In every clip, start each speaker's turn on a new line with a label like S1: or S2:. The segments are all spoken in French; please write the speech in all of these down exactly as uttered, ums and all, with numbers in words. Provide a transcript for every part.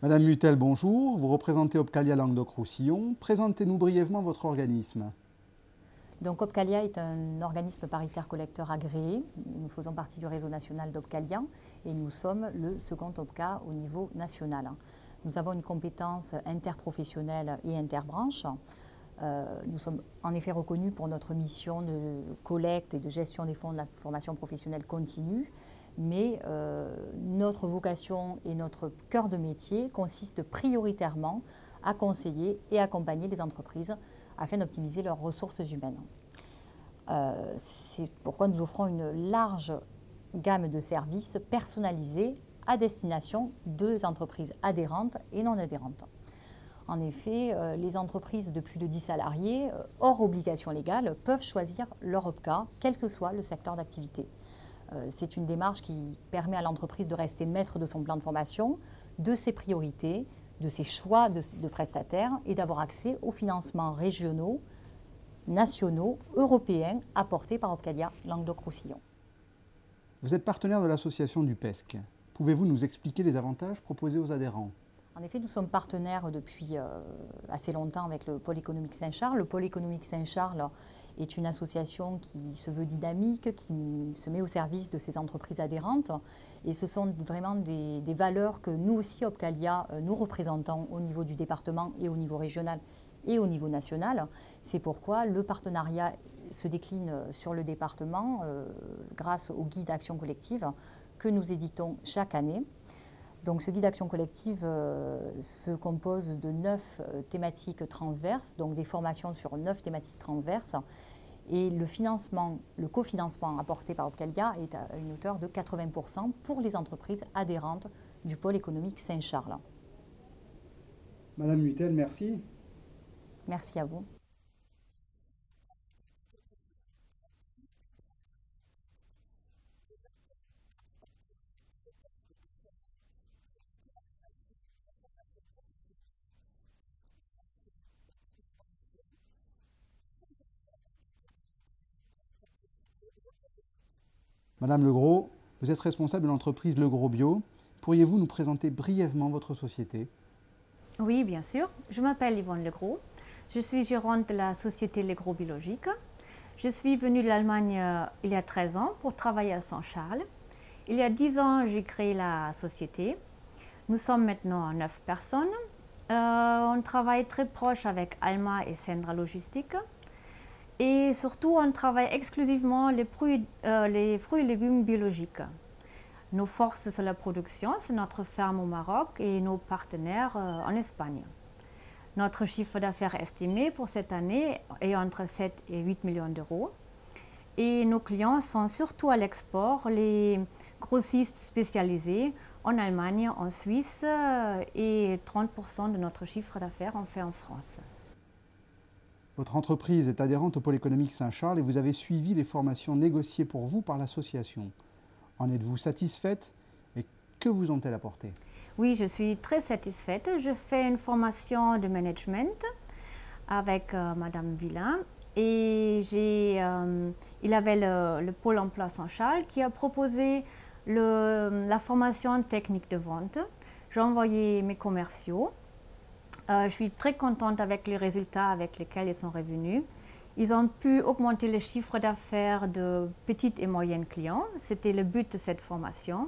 S1: Madame Mutel, bonjour. Vous représentez Opcalia Languedoc-Roussillon. Présentez-nous brièvement votre organisme.
S2: Donc Opcalia est un organisme paritaire collecteur agréé. Nous faisons partie du réseau national d'Opcalia et nous sommes le second OPCA au niveau national. Nous avons une compétence interprofessionnelle et interbranche. Euh, nous sommes en effet reconnus pour notre mission de collecte et de gestion des fonds de la formation professionnelle continue, mais euh, notre vocation et notre cœur de métier consiste prioritairement à conseiller et accompagner les entreprises afin d'optimiser leurs ressources humaines. Euh, c'est pourquoi nous offrons une large gamme de services personnalisés à destination des entreprises adhérentes et non adhérentes. En effet, euh, les entreprises de plus de dix salariés, euh, hors obligation légale, peuvent choisir leur OPCA, quel que soit le secteur d'activité. Euh, c'est une démarche qui permet à l'entreprise de rester maître de son plan de formation, de ses priorités, de ses choix de, de prestataires et d'avoir accès aux financements régionaux, nationaux, européens apportés par Opcalia Languedoc-Roussillon.
S1: Vous êtes partenaire de l'association du P E S C. Pouvez-vous nous expliquer les avantages proposés aux adhérents?
S2: En effet, nous sommes partenaires depuis euh, assez longtemps avec le Pôle économique Saint-Charles. Le Pôle économique Saint-Charles est une association qui se veut dynamique, qui se met au service de ses entreprises adhérentes. Et ce sont vraiment des, des valeurs que nous aussi, Opcalia, nous représentons au niveau du département et au niveau régional et au niveau national. C'est pourquoi le partenariat se décline sur le département euh, grâce au guide Action collective que nous éditons chaque année. Donc, ce guide Action collective euh, se compose de neuf euh, thématiques transverses, donc des formations sur neuf thématiques transverses. Et le financement, le cofinancement apporté par Opcalia est à une hauteur de quatre-vingts pour cent pour les entreprises adhérentes du Pôle économique Saint-Charles.
S1: Madame Mutel, merci.
S2: Merci à vous.
S1: Madame Legros, vous êtes responsable de l'entreprise Legros Bio. Pourriez-vous nous présenter brièvement votre société?
S3: Oui, bien sûr. Je m'appelle Yvonne Legros. Je suis gérante de la société Legros Biologique. Je suis venue de l'Allemagne euh, il y a treize ans pour travailler à Saint-Charles. Il y a dix ans, j'ai créé la société. Nous sommes maintenant neuf personnes. Euh, on travaille très proche avec Alma et Sendra Logistique. Et surtout, on travaille exclusivement les fruits, euh, les fruits et légumes biologiques. Nos forces sur la production, c'est notre ferme au Maroc et nos partenaires euh, en Espagne. Notre chiffre d'affaires estimé pour cette année est entre sept et huit millions d'euros. Et nos clients sont surtout à l'export, les grossistes spécialisés en Allemagne, en Suisse euh, et trente pour cent de notre chiffre d'affaires on fait en France.
S1: Votre entreprise est adhérente au Pôle économique Saint-Charles et vous avez suivi les formations négociées pour vous par l'association. En êtes-vous satisfaite et que vous ont-elles apporté?
S3: Oui, je suis très satisfaite. Je fais une formation de management avec euh, Madame Villain et j'ai, euh, il avait le, le Pôle emploi Saint-Charles qui a proposé le, la formation technique de vente. J'ai envoyé mes commerciaux. Euh, je suis très contente avec les résultats avec lesquels ils sont revenus. Ils ont pu augmenter le chiffre d'affaires de petites et moyennes clients. C'était le but de cette formation.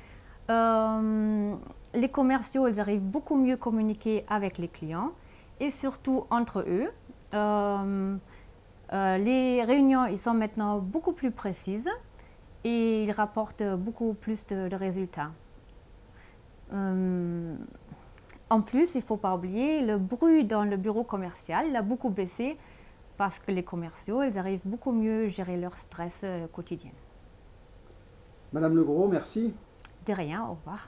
S3: Euh, les commerciaux, ils arrivent beaucoup mieux à communiquer avec les clients et surtout entre eux. Euh, euh, les réunions, ils sont maintenant beaucoup plus précises et ils rapportent beaucoup plus de, de résultats. Euh, En plus, il ne faut pas oublier, le bruit dans le bureau commercial il a beaucoup baissé parce que les commerciaux ils arrivent beaucoup mieux à gérer leur stress euh, quotidien.
S1: Madame Legros, merci.
S3: De rien, au revoir.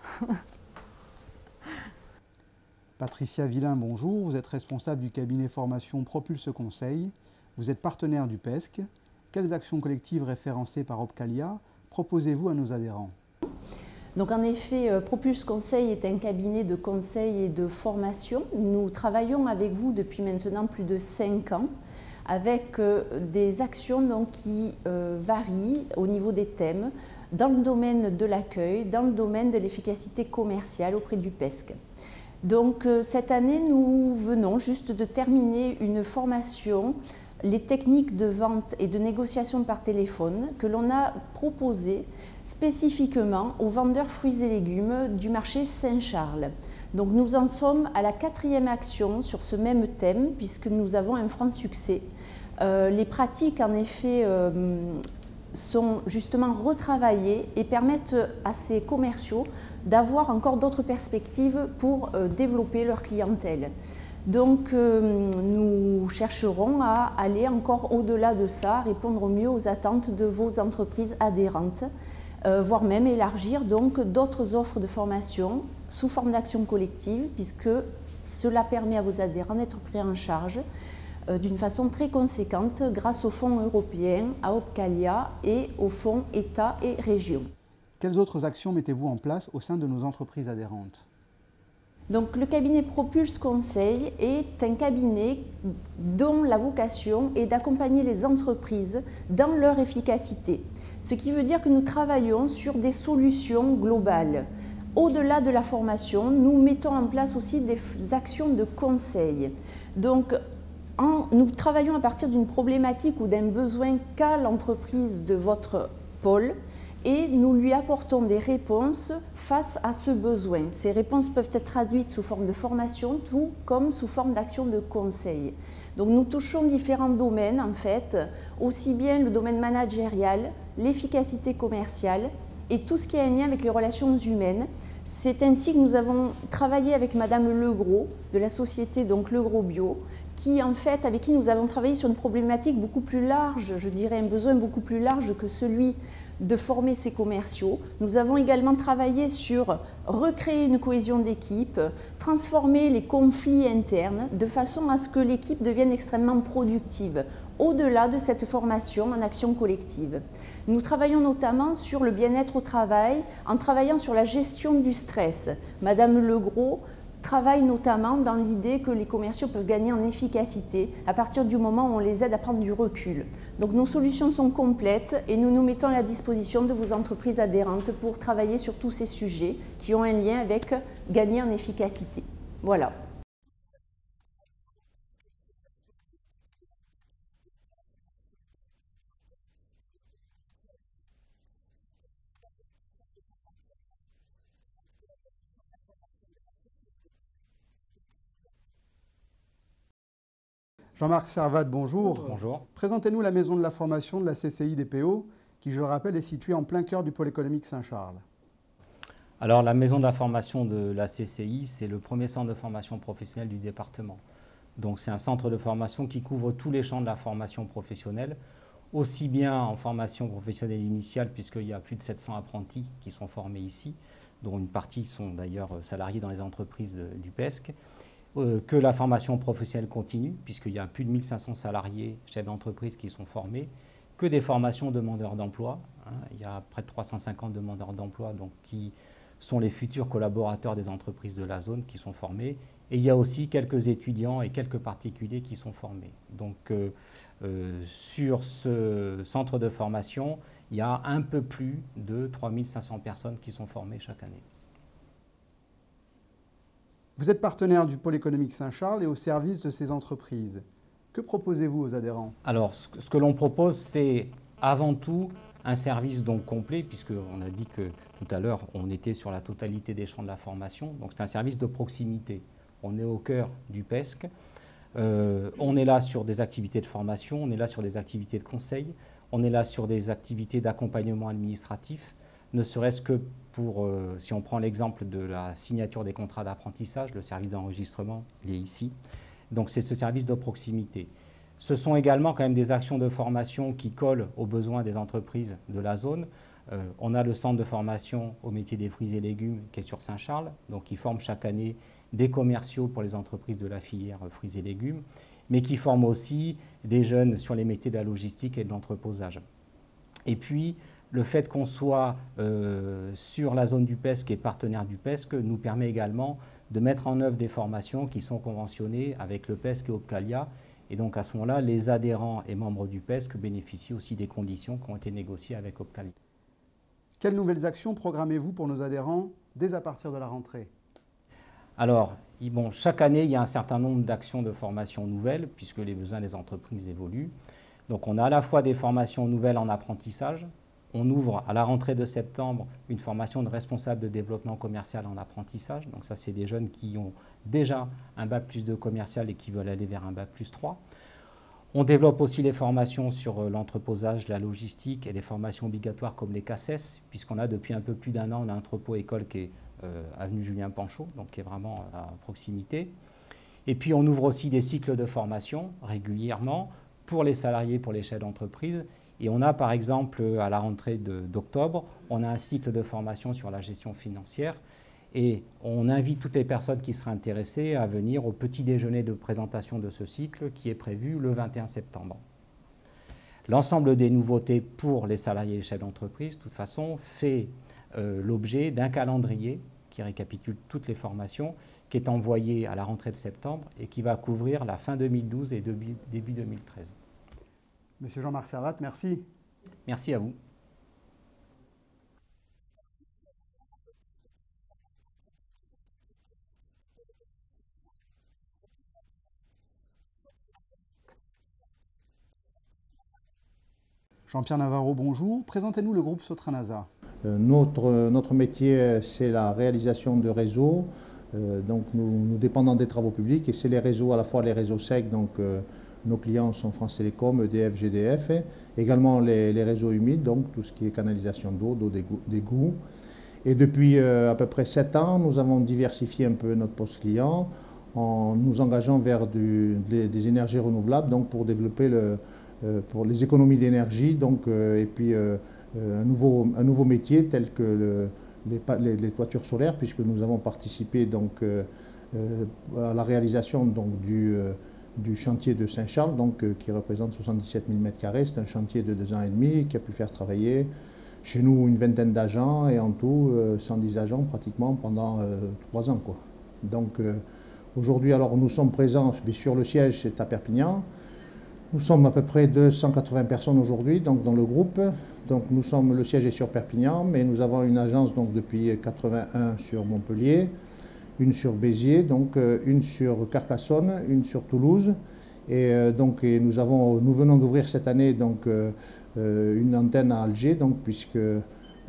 S1: Patricia Villain, bonjour. Vous êtes responsable du cabinet formation Propulse Conseil. Vous êtes partenaire du P E S C. Quelles actions collectives référencées par Opcalia proposez-vous à nos adhérents?
S4: Donc en effet, Propulse Conseil est un cabinet de conseil et de formation. Nous travaillons avec vous depuis maintenant plus de cinq ans avec des actions donc, qui euh, varient au niveau des thèmes dans le domaine de l'accueil, dans le domaine de l'efficacité commerciale auprès du P E S C. Donc cette année, nous venons juste de terminer une formation, les techniques de vente et de négociation par téléphone, que l'on a proposée spécifiquement aux vendeurs fruits et légumes du marché Saint-Charles. Donc nous en sommes à la quatrième action sur ce même thème, puisque nous avons un franc succès. Euh, les pratiques, en effet, euh, sont justement retravaillées et permettent à ces commerciaux d'avoir encore d'autres perspectives pour euh, développer leur clientèle. Donc euh, nous chercherons à aller encore au-delà de ça, répondre au mieux aux attentes de vos entreprises adhérentes, euh, voire même élargir donc d'autres offres de formation sous forme d'action collective, puisque cela permet à vos adhérents d'être pris en charge euh, d'une façon très conséquente grâce aux fonds européens, à Opcalia et aux fonds État et région.
S1: Quelles autres actions mettez-vous en place au sein de nos entreprises adhérentes?
S4: Donc, le cabinet Propulse Conseil est un cabinet dont la vocation est d'accompagner les entreprises dans leur efficacité. Ce qui veut dire que nous travaillons sur des solutions globales. Au-delà de la formation, nous mettons en place aussi des actions de conseil. Donc, en, nous travaillons à partir d'une problématique ou d'un besoin qu'a l'entreprise de votre pôle, et nous lui apportons des réponses face à ce besoin. Ces réponses peuvent être traduites sous forme de formation, tout comme sous forme d'action de conseil. Donc nous touchons différents domaines en fait, aussi bien le domaine managérial, l'efficacité commerciale et tout ce qui a un lien avec les relations humaines. C'est ainsi que nous avons travaillé avec Madame Legros de la société donc Legros Bio, qui en fait, avec qui nous avons travaillé sur une problématique beaucoup plus large, je dirais un besoin beaucoup plus large que celui de former ces commerciaux. Nous avons également travaillé sur recréer une cohésion d'équipe, transformer les conflits internes de façon à ce que l'équipe devienne extrêmement productive, au-delà de cette formation en action collective. Nous travaillons notamment sur le bien-être au travail, en travaillant sur la gestion du stress. Madame Legros travaille notamment dans l'idée que les commerciaux peuvent gagner en efficacité à partir du moment où on les aide à prendre du recul. Donc nos solutions sont complètes et nous nous mettons à la disposition de vos entreprises adhérentes pour travailler sur tous ces sujets qui ont un lien avec gagner en efficacité. Voilà.
S1: Jean-Marc Servat, bonjour.
S5: Bonjour.
S1: Présentez-nous la maison de la formation de la C C I D P O, qui, je le rappelle, est située en plein cœur du pôle économique Saint-Charles.
S5: Alors, la maison de la formation de la C C I, c'est le premier centre de formation professionnelle du département. Donc, c'est un centre de formation qui couvre tous les champs de la formation professionnelle, aussi bien en formation professionnelle initiale, puisqu'il y a plus de sept cents apprentis qui sont formés ici, dont une partie sont d'ailleurs salariés dans les entreprises de, du P E S C, euh, que la formation professionnelle continue, puisqu'il y a plus de mille cinq cents salariés, chefs d'entreprise qui sont formés, que des formations demandeurs d'emploi. Hein, il y a près de trois cent cinquante demandeurs d'emploi donc, qui sont les futurs collaborateurs des entreprises de la zone qui sont formés. Et il y a aussi quelques étudiants et quelques particuliers qui sont formés. Donc, euh, euh, sur ce centre de formation, il y a un peu plus de trois mille cinq cents personnes qui sont formées chaque année.
S1: Vous êtes partenaire du pôle économique Saint-Charles et au service de ces entreprises. Que proposez-vous aux adhérents?
S5: Alors, ce que, ce que l'on propose, c'est avant tout un service donc complet, puisqu'on a dit que tout à l'heure, on était sur la totalité des champs de la formation. Donc, c'est un service de proximité. On est au cœur du P E S C. Euh, on est là sur des activités de formation, on est là sur des activités de conseil, on est là sur des activités d'accompagnement administratif, ne serait-ce que pour, euh, si on prend l'exemple de la signature des contrats d'apprentissage, le service d'enregistrement, il est ici. Donc c'est ce service de proximité. Ce sont également quand même des actions de formation qui collent aux besoins des entreprises de la zone. Euh, on a le centre de formation au métier des fruits et légumes qui est sur Saint-Charles, donc qui forme chaque année des commerciaux pour les entreprises de la filière fruits et légumes, mais qui forment aussi des jeunes sur les métiers de la logistique et de l'entreposage. Et puis, le fait qu'on soit euh, sur la zone du P E S C et partenaire du P E S C nous permet également de mettre en œuvre des formations qui sont conventionnées avec le P E S C et Opcalia. Et donc, à ce moment-là, les adhérents et membres du P E S C bénéficient aussi des conditions qui ont été négociées avec Opcalia.
S1: Quelles nouvelles actions programmez-vous pour nos adhérents dès à partir de la rentrée?
S5: Alors, bon, chaque année, il y a un certain nombre d'actions de formation nouvelles, puisque les besoins des entreprises évoluent. Donc on a à la fois des formations nouvelles en apprentissage. On ouvre à la rentrée de septembre une formation de responsable de développement commercial en apprentissage. Donc ça, c'est des jeunes qui ont déjà un bac plus deux commercial et qui veulent aller vers un bac plus trois. On développe aussi les formations sur l'entreposage, la logistique et les formations obligatoires comme les C A C E S, puisqu'on a depuis un peu plus d'un an un entrepôt-école qui est euh, avenue Julien Panchaud, donc qui est vraiment à proximité. Et puis on ouvre aussi des cycles de formation régulièrement pour les salariés, pour les chefs d'entreprise. Et on a par exemple, à la rentrée d'octobre, on a un cycle de formation sur la gestion financière. Et on invite toutes les personnes qui seraient intéressées à venir au petit déjeuner de présentation de ce cycle qui est prévu le vingt et un septembre. L'ensemble des nouveautés pour les salariés et les chefs d'entreprise, de toute façon, fait euh, l'objet d'un calendrier qui récapitule toutes les formations, qui est envoyé à la rentrée de septembre et qui va couvrir la fin deux mille douze et début deux mille treize.
S1: Monsieur Jean-Marc Servat, merci.
S5: Merci à vous.
S1: Jean-Pierre Navarro, bonjour. Présentez-nous le groupe Sotranasa.
S6: Euh, notre, notre métier, c'est la réalisation de réseaux. Euh, donc nous, nous dépendons des travaux publics et c'est les réseaux, à la fois les réseaux secs, donc euh, nos clients sont France Télécom, E D F, G D F, également les, les réseaux humides, donc tout ce qui est canalisation d'eau, d'eau d'égout. Et depuis euh, à peu près sept ans, nous avons diversifié un peu notre poste client en nous engageant vers du, des, des énergies renouvelables, donc pour développer le, euh, pour les économies d'énergie, donc euh, et puis euh, un, nouveau, un nouveau métier tel que le, les, les, les toitures solaires, puisque nous avons participé donc euh, à la réalisation donc du euh, du chantier de Saint-Charles, donc, euh, qui représente soixante-dix-sept mille mètres carrés. C'est un chantier de deux ans et demi qui a pu faire travailler chez nous une vingtaine d'agents et en tout euh, cent dix agents pratiquement pendant euh, trois ans, quoi. Donc euh, aujourd'hui, alors nous sommes présents sur le siège, c'est à Perpignan. Nous sommes à peu près deux cent quatre-vingts personnes aujourd'hui donc dans le groupe. Donc nous sommes, le siège est sur Perpignan, mais nous avons une agence donc depuis quatre-vingt-un sur Montpellier, une sur Béziers, donc euh, une sur Carcassonne, une sur Toulouse. Et euh, donc et nous, avons, nous venons d'ouvrir cette année donc, euh, euh, une antenne à Alger, donc, puisque euh,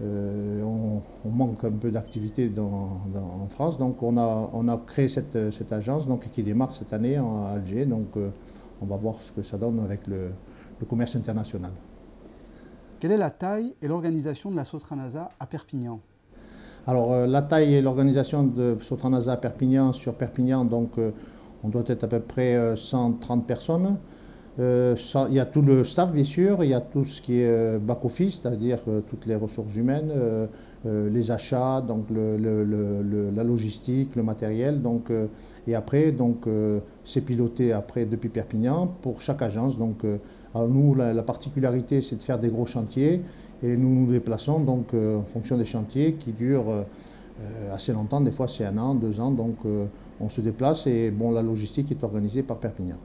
S6: on, on manque un peu d'activité en France. Donc on a, on a créé cette, cette agence donc, qui démarre cette année à Alger. Donc euh, on va voir ce que ça donne avec le, le commerce international.
S1: Quelle est la taille et l'organisation de la Sotranasa à Perpignan ?
S6: Alors euh, la taille et l'organisation de Sotranasa à Perpignan, sur Perpignan, donc euh, on doit être à peu près euh, cent trente personnes. Euh, ça, il y a tout le staff bien sûr, il y a tout ce qui est euh, back-office, c'est-à-dire euh, toutes les ressources humaines, euh, euh, les achats, donc le, le, le, la logistique, le matériel. Donc, euh, et après, donc, euh, c'est piloté après depuis Perpignan pour chaque agence. Donc, euh, alors nous, la, la particularité, c'est de faire des gros chantiers. Et nous nous déplaçons donc euh, en fonction des chantiers qui durent euh, assez longtemps, des fois c'est un an, deux ans, donc euh, on se déplace et bon, la logistique est organisée par Perpignan.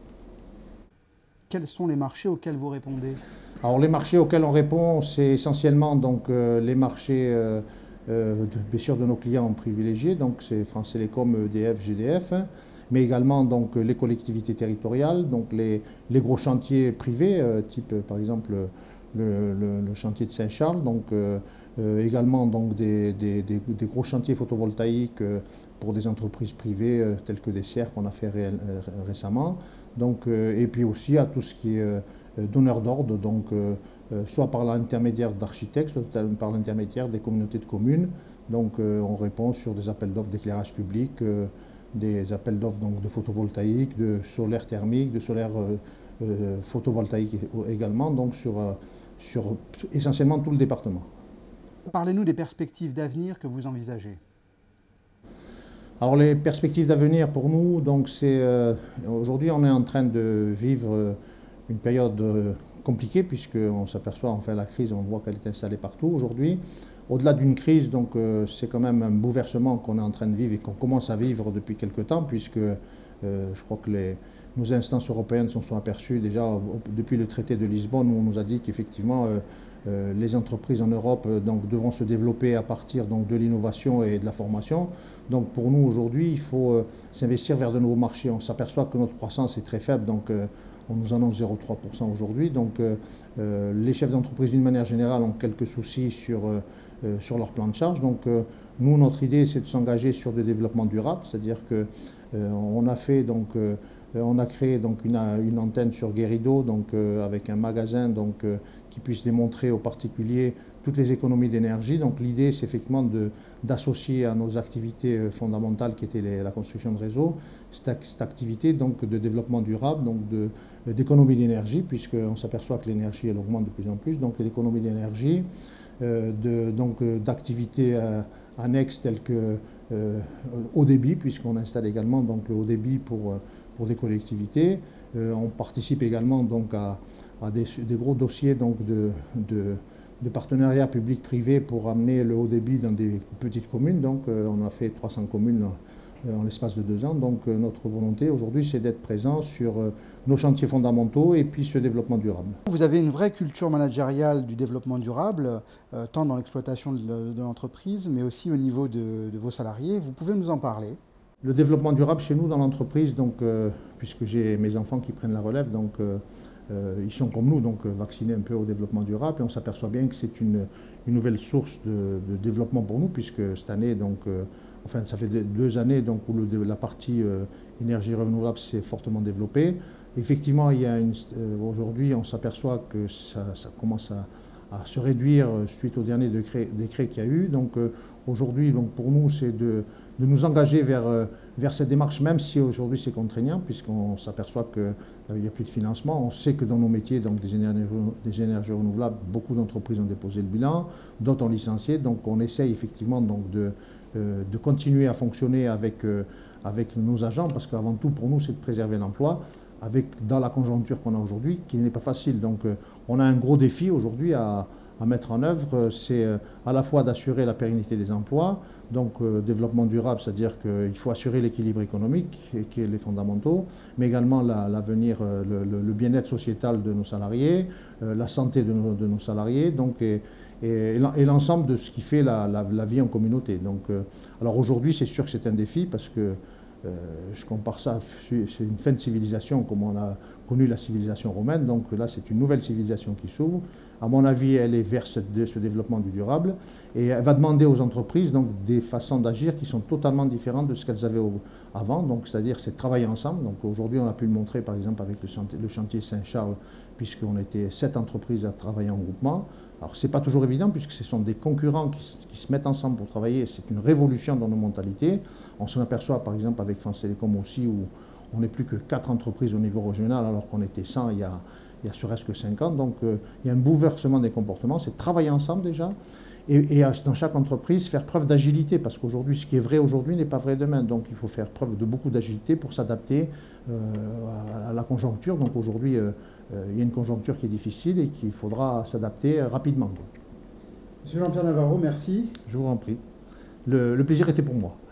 S1: Quels sont les marchés auxquels vous répondez?
S6: Alors les marchés auxquels on répond, c'est essentiellement donc, euh, les marchés euh, euh, de, bien sûr de nos clients privilégiés, donc c'est France Télécom, E D F, G D F, mais également donc, les collectivités territoriales, donc les, les gros chantiers privés, euh, type par exemple Le, le, le chantier de Saint-Charles, donc euh, euh, également donc des, des, des, des gros chantiers photovoltaïques euh, pour des entreprises privées euh, telles que des S E R qu'on a fait ré, euh, récemment, donc, euh, et puis aussi à tout ce qui est euh, donneur d'ordre, donc euh, euh, soit par l'intermédiaire d'architectes, soit par l'intermédiaire des communautés de communes. Donc euh, on répond sur des appels d'offres d'éclairage public, euh, des appels d'offres donc de photovoltaïque, de solaire thermique, de solaire euh, euh, photovoltaïque également, donc sur euh, sur essentiellement tout le département.
S1: Parlez-nous des perspectives d'avenir que vous envisagez.
S6: Alors les perspectives d'avenir pour nous, donc c'est euh, aujourd'hui on est en train de vivre une période euh, compliquée puisqu'on s'aperçoit, enfin la crise, on voit qu'elle est installée partout aujourd'hui. Au-delà d'une crise, donc euh, c'est quand même un bouleversement qu'on est en train de vivre et qu'on commence à vivre depuis quelque temps puisque euh, je crois que les nos instances européennes s'en sont aperçues déjà depuis le traité de Lisbonne où on nous a dit qu'effectivement euh, euh, les entreprises en Europe euh, donc, devront se développer à partir donc, de l'innovation et de la formation. Donc pour nous aujourd'hui, il faut euh, s'investir vers de nouveaux marchés. On s'aperçoit que notre croissance est très faible, donc euh, on nous annonce zéro virgule trois pour cent aujourd'hui. Donc euh, euh, les chefs d'entreprise d'une manière générale ont quelques soucis sur, euh, euh, sur leur plan de charge. Donc euh, nous, notre idée, c'est de s'engager sur le développement durable, c'est-à-dire que euh, on a fait donc euh, on a créé donc une, une antenne sur Guérido, donc euh, avec un magasin donc euh, qui puisse démontrer aux particuliers toutes les économies d'énergie. Donc l'idée, c'est effectivement d'associer à nos activités fondamentales qui étaient les, la construction de réseaux, cette, cette activité donc, de développement durable, donc d'économie d'énergie, puisqu'on s'aperçoit que l'énergie elle augmente de plus en plus, donc l'économie d'énergie, euh, d'activités euh, annexes telles que euh, haut débit, puisqu'on installe également donc, le haut débit pour, pour des collectivités. Euh, on participe également donc, à, à des, des gros dossiers donc, de, de de partenariat public-privé pour amener le haut débit dans des petites communes. Donc euh, on a fait trois cents communes euh, en l'espace de deux ans. Donc euh, notre volonté aujourd'hui, c'est d'être présent sur euh, nos chantiers fondamentaux et puis ce développement durable.
S1: Vous avez une vraie culture managériale du développement durable, euh, tant dans l'exploitation de, de l'entreprise, mais aussi au niveau de, de vos salariés. Vous pouvez nous en parler?
S6: Le développement durable chez nous dans l'entreprise, donc euh, puisque j'ai mes enfants qui prennent la relève, donc euh, Euh, ils sont comme nous, donc euh, vaccinés un peu au développement durable, et on s'aperçoit bien que c'est une, une nouvelle source de, de développement pour nous, puisque cette année, donc, euh, enfin ça fait deux années donc, où le, la partie euh, énergie renouvelable s'est fortement développée. Effectivement, il y a une, euh, aujourd'hui, on s'aperçoit que ça, ça commence à, à se réduire suite au dernier décret, décret qu'il y a eu. Donc euh, aujourd'hui, donc, pour nous, c'est de, de nous engager vers, euh, vers cette démarche, même si aujourd'hui c'est contraignant, puisqu'on s'aperçoit qu'il euh, n'y a plus de financement. On sait que dans nos métiers, donc des énergies, des énergies renouvelables, beaucoup d'entreprises ont déposé le bilan, d'autres ont licencié. Donc on essaye effectivement donc, de, euh, de continuer à fonctionner avec, euh, avec nos agents, parce qu'avant tout, pour nous, c'est de préserver l'emploi. Avec, dans la conjoncture qu'on a aujourd'hui, qui n'est pas facile. Donc euh, on a un gros défi aujourd'hui à, à mettre en œuvre, c'est euh, à la fois d'assurer la pérennité des emplois, donc euh, développement durable, c'est-à-dire qu'il faut assurer l'équilibre économique, et, qui est les fondamentaux, mais également l'avenir, la, euh, le, le bien-être sociétal de nos salariés, euh, la santé de nos, de nos salariés, donc, et, et, et l'ensemble de ce qui fait la, la, la vie en communauté. Donc, euh, alors aujourd'hui, c'est sûr que c'est un défi, parce que Euh, je compare ça, c'est une fin de civilisation comme on a connu la civilisation romaine, donc là c'est une nouvelle civilisation qui s'ouvre. À mon avis, elle est vers ce, ce développement du durable et elle va demander aux entreprises donc, des façons d'agir qui sont totalement différentes de ce qu'elles avaient au, avant, donc c'est-à-dire c'est travailler ensemble. Donc aujourd'hui on a pu le montrer par exemple avec le chantier, le chantier Saint-Charles, puisqu'on était sept entreprises à travailler en groupement. Alors ce n'est pas toujours évident puisque ce sont des concurrents qui, qui se mettent ensemble pour travailler, c'est une révolution dans nos mentalités. On s'en aperçoit par exemple avec France Télécom aussi où on n'est plus que quatre entreprises au niveau régional alors qu'on était cent il y a, il y a serait-ce que cinq ans. Donc euh, il y a un bouleversement des comportements, c'est travailler ensemble déjà et, et dans chaque entreprise faire preuve d'agilité parce qu'aujourd'hui ce qui est vrai aujourd'hui n'est pas vrai demain. Donc il faut faire preuve de beaucoup d'agilité pour s'adapter euh, à la conjoncture. Donc aujourd'hui euh, euh, il y a une conjoncture qui est difficile et qu'il faudra s'adapter rapidement.
S1: Monsieur Jean-Pierre Navarro, merci.
S6: Je vous en prie. Le, le plaisir était pour moi.